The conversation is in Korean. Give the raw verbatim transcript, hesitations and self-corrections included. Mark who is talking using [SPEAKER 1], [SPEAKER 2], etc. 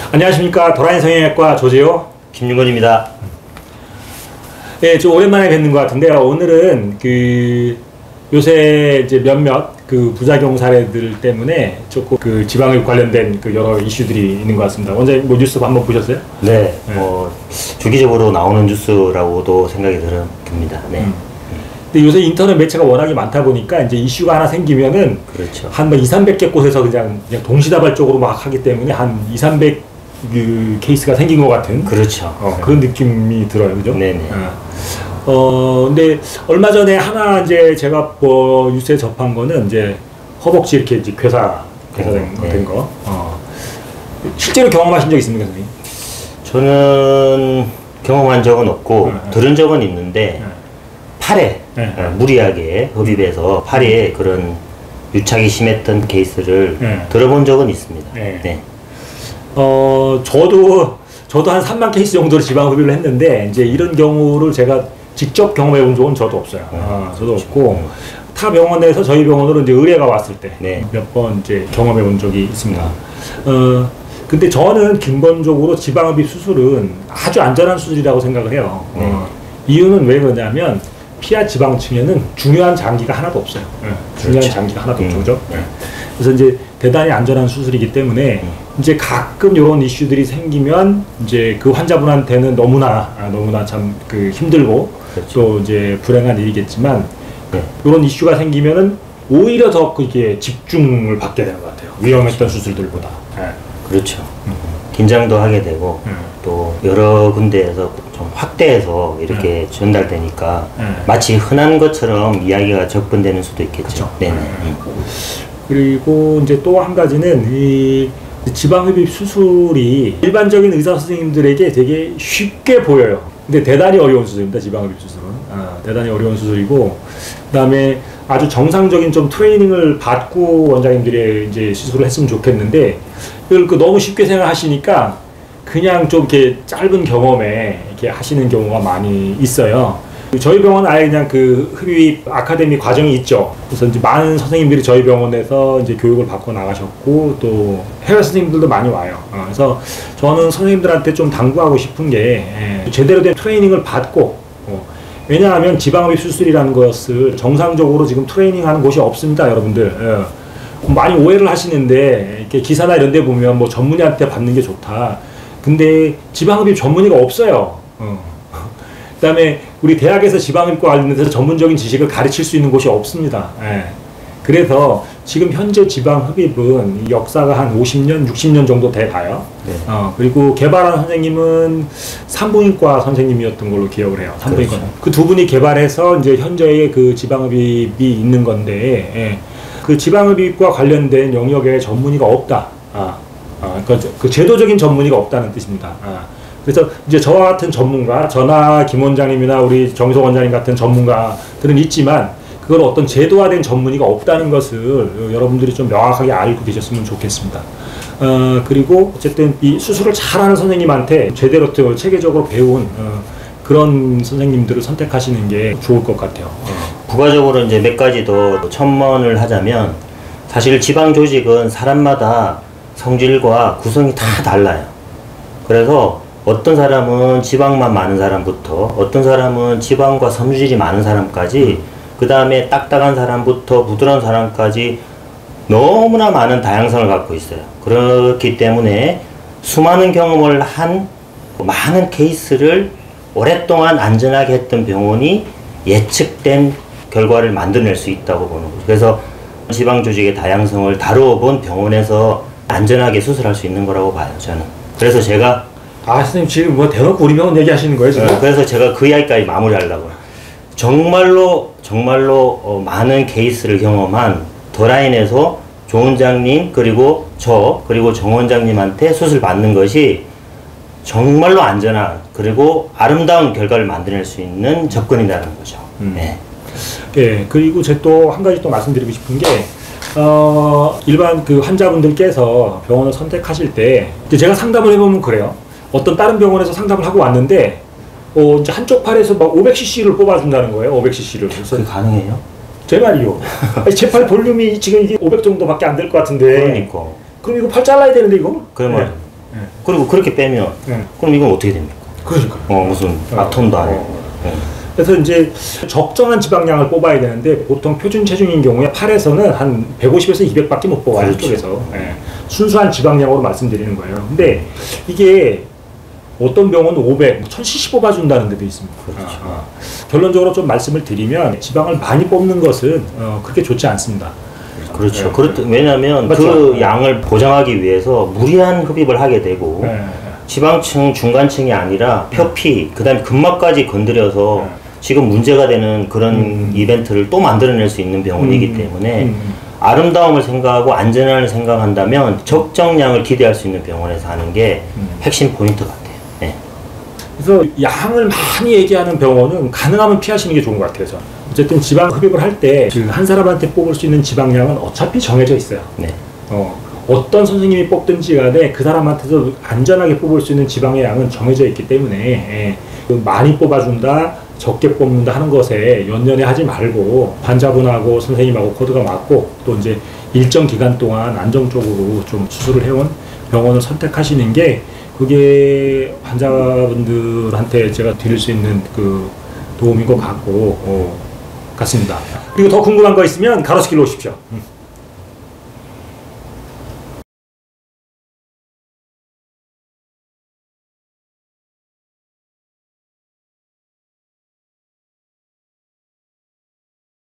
[SPEAKER 1] 안녕하십니까. 도라인 성형외과 조재호
[SPEAKER 2] 김윤건입니다.
[SPEAKER 1] 예, 좀 오랜만에 뵙는 것 같은데요. 오늘은 그 요새 이제 몇몇 그 부작용 사례들 때문에 조금 그 지방흡입 관련된 그 여러 이슈들이 있는 것 같습니다. 원장님 뭐 뉴스 한번 보셨어요?
[SPEAKER 2] 네, 네. 뭐 주기적으로 나오는 뉴스라고도 생각이 듭니다. 네. 음.
[SPEAKER 1] 근데 요새 인터넷 매체가 워낙에 많다 보니까 이제 이슈가 하나 생기면은
[SPEAKER 2] 그렇죠.
[SPEAKER 1] 한 뭐 이삼백 개 곳에서 그냥 그냥 동시다발적으로 막 하기 때문에 한 이삼백 그 케이스가 생긴 것 같은
[SPEAKER 2] 그렇죠.
[SPEAKER 1] 어, 그런 느낌이 들어요, 그죠?
[SPEAKER 2] 네네.
[SPEAKER 1] 어. 어, 근데 얼마 전에 하나 이제 제가 뭐 뉴스에 접한 거는 이제 허벅지 이렇게 이제 괴사 괴사된
[SPEAKER 2] 네.
[SPEAKER 1] 된 거. 어. 실제로 경험하신 적 있습니까, 선생님?
[SPEAKER 2] 저는 경험한 적은 없고 네. 들은 적은 있는데 네. 팔에 네. 무리하게 흡입해서 팔에 그런 유착이 심했던 케이스를 네. 들어본 적은 있습니다. 네. 네.
[SPEAKER 1] 어, 저도 저도 한 삼만 케이스 정도로 지방 흡입을 했는데 이제 이런 경우를 제가 직접 경험해 본 적은 저도 없어요. 음. 아, 저도 그렇죠. 없고 음. 타 병원에서 저희 병원으로 이제 의뢰가 왔을 때 몇 번 네. 이제 경험해 본 적이 있습니다. 어, 근데 저는 근본적으로 지방 흡입 수술은 아주 안전한 수술이라고 생각을 해요. 네. 어, 이유는 왜 그러냐면 피하 지방층에는 중요한 장기가 하나도 없어요. 네. 중요한 그렇죠. 장기가 하나도 음. 없죠, 그죠? 네. 그래서 이제 대단히 안전한 수술이기 때문에 음. 이제 가끔 이런 이슈들이 생기면 이제 그 환자분한테는 너무나 아, 너무나 참 그 힘들고 그렇죠. 또 이제 불행한 일이겠지만 네. 이런 이슈가 생기면은 오히려 더 그게 집중을 받게 되는 것 같아요. 위험했던 그렇죠. 수술들보다. 네.
[SPEAKER 2] 그렇죠. 음. 긴장도 하게 되고 음. 또 여러 군데에서 좀 확대해서 이렇게 음. 전달되니까 음. 마치 흔한 것처럼 이야기가 접근되는 수도 있겠죠. 네네. 음.
[SPEAKER 1] 그리고 이제 또 한 가지는 이 지방흡입 수술이 일반적인 의사 선생님들에게 되게 쉽게 보여요. 근데 대단히 어려운 수술입니다. 지방흡입 수술은 아, 대단히 어려운 수술이고, 그다음에 아주 정상적인 좀 트레이닝을 받고 원장님들이 이제 수술을 했으면 좋겠는데 이걸 그 너무 쉽게 생각하시니까 그냥 좀 이렇게 짧은 경험에 이렇게 하시는 경우가 많이 있어요. 저희 병원은 아예 그냥 그 흡입 아카데미 과정이 있죠. 그래서 이제 많은 선생님들이 저희 병원에서 이제 교육을 받고 나가셨고 또 해외 선생님들도 많이 와요. 어, 그래서 저는 선생님들한테 좀 당부하고 싶은 게 예, 제대로 된 트레이닝을 받고 어, 왜냐하면 지방흡입 수술이라는 것을 정상적으로 지금 트레이닝하는 곳이 없습니다, 여러분들. 예. 많이 오해를 하시는데 이렇게 기사나 이런 데 보면 뭐 전문의한테 받는 게 좋다. 근데 지방흡입 전문의가 없어요. 어. 그 다음에 우리 대학에서 지방흡입과 관련해서 전문적인 지식을 가르칠 수 있는 곳이 없습니다. 예. 그래서 지금 현재 지방흡입은 역사가 한 오십 년, 육십 년 정도 돼 가요. 네. 어, 그리고 개발한 선생님은 산부인과 선생님이었던 걸로 기억을 해요. 산부인과. 그렇죠. 그 두 분이 개발해서 이제 현재의 그 지방흡입이 있는 건데, 예. 그 지방흡입과 관련된 영역에 전문의가 없다. 아, 아, 그, 그 제도적인 전문의가 없다는 뜻입니다. 아. 그래서 이제 저와 같은 전문가, 저나 김 원장님이나 우리 정석 원장님 같은 전문가들은 있지만 그걸 어떤 제도화된 전문의가 없다는 것을 여러분들이 좀 명확하게 알고 계셨으면 좋겠습니다. 어, 그리고 어쨌든 이 수술을 잘하는 선생님한테 제대로 체계적으로 배운 어, 그런 선생님들을 선택하시는 게 좋을 것 같아요. 어.
[SPEAKER 2] 부가적으로 이제 몇 가지 더 첨언을 하자면 사실 지방 조직은 사람마다 성질과 구성이 다 달라요. 그래서 어떤 사람은 지방만 많은 사람부터 어떤 사람은 지방과 섬유질이 많은 사람까지 그 다음에 딱딱한 사람부터 부드러운 사람까지 너무나 많은 다양성을 갖고 있어요. 그렇기 때문에 수많은 경험을 한 많은 케이스를 오랫동안 안전하게 했던 병원이 예측된 결과를 만들어낼 수 있다고 보는 거죠. 그래서 지방 조직의 다양성을 다루어 본 병원에서 안전하게 수술할 수 있는 거라고 봐요, 저는. 그래서 제가
[SPEAKER 1] 아, 선생님 지금 뭐 대놓고 우리 병원 얘기하시는 거예요, 지금?
[SPEAKER 2] 네, 그래서 제가 그 이야기까지 마무리하려고요. 정말로 정말로 어, 많은 케이스를 경험한 더라인에서 조 원장님 그리고 저 그리고 정 원장님한테 수술 받는 것이 정말로 안전한 그리고 아름다운 결과를 만들어낼 수 있는 접근이라는 거죠. 음. 네.
[SPEAKER 1] 예, 그리고 제가 또 한 가지 또 말씀드리고 싶은 게 어, 일반 그 환자분들께서 병원을 선택하실 때 제가 상담을 해보면 그래요. 어떤 다른 병원에서 상담을 하고 왔는데 어, 이제 한쪽 팔에서 막 오백 씨씨를 뽑아준다는 거예요. 오백 씨씨를.
[SPEAKER 2] 그래서 그게 가능해요?
[SPEAKER 1] 제 말이요. 제 팔 볼륨이 지금 이게 오백 정도밖에 안 될 것 같은데.
[SPEAKER 2] 그러니까.
[SPEAKER 1] 그럼 이거 팔 잘라야 되는데 이거?
[SPEAKER 2] 그러면
[SPEAKER 1] 네.
[SPEAKER 2] 그리고 그렇게 빼면
[SPEAKER 1] 네.
[SPEAKER 2] 그럼 이건 어떻게 됩니까?
[SPEAKER 1] 그러니까.
[SPEAKER 2] 어 무슨
[SPEAKER 1] 어,
[SPEAKER 2] 아톰도
[SPEAKER 1] 어,
[SPEAKER 2] 아니고.
[SPEAKER 1] 어.
[SPEAKER 2] 네.
[SPEAKER 1] 그래서 이제 적정한 지방량을 뽑아야 되는데 보통 표준 체중인 경우에 팔에서는 한 백오십에서 이백밖에 못 뽑아요.
[SPEAKER 2] 그렇죠.
[SPEAKER 1] 한쪽에서. 예. 순수한 지방량으로 말씀드리는 거예요. 근데 이게 어떤 병원은 오백, 뭐 천 씨씨 뽑아준다는 데도 있습니다.
[SPEAKER 2] 그렇죠.
[SPEAKER 1] 아, 아. 결론적으로 좀 말씀을 드리면 지방을 많이 뽑는 것은 어, 그렇게 좋지 않습니다.
[SPEAKER 2] 그렇죠.
[SPEAKER 1] 네.
[SPEAKER 2] 그렇 왜냐하면
[SPEAKER 1] 맞죠?
[SPEAKER 2] 그
[SPEAKER 1] 네.
[SPEAKER 2] 양을 보장하기 위해서 무리한 흡입을 하게 되고
[SPEAKER 1] 네.
[SPEAKER 2] 지방층, 중간층이 아니라 표피, 그다음에 근막까지 건드려서
[SPEAKER 1] 네.
[SPEAKER 2] 지금 문제가 되는 그런
[SPEAKER 1] 음.
[SPEAKER 2] 이벤트를 또 만들어낼 수 있는 병원이기
[SPEAKER 1] 음.
[SPEAKER 2] 때문에
[SPEAKER 1] 음.
[SPEAKER 2] 아름다움을 생각하고 안전을 생각한다면 적정량을 기대할 수 있는 병원에서 하는 게
[SPEAKER 1] 음.
[SPEAKER 2] 핵심 포인트 같아요. 네.
[SPEAKER 1] 그래서 양을 많이 얘기하는 병원은 가능하면 피하시는 게 좋은 것 같아요. 저는. 어쨌든 지방 흡입을 할 때 한 사람한테 뽑을 수 있는 지방량은 어차피 정해져 있어요.
[SPEAKER 2] 네.
[SPEAKER 1] 어, 어떤 선생님이 뽑든지 간에 그 사람한테도 안전하게 뽑을 수 있는 지방의 양은 정해져 있기 때문에 예, 그 많이 뽑아준다, 적게 뽑는다 하는 것에 연연해 하지 말고 환자분하고 선생님하고 코드가 맞고 또 이제 일정 기간 동안 안정적으로 좀 수술을 해온 병원을 선택하시는 게 그게 환자분들한테 제가 드릴 수 있는 그 도움인 것 같고 어, 같습니다. 그리고 더 궁금한 거 있으면 가로수길로 오십시오. 음.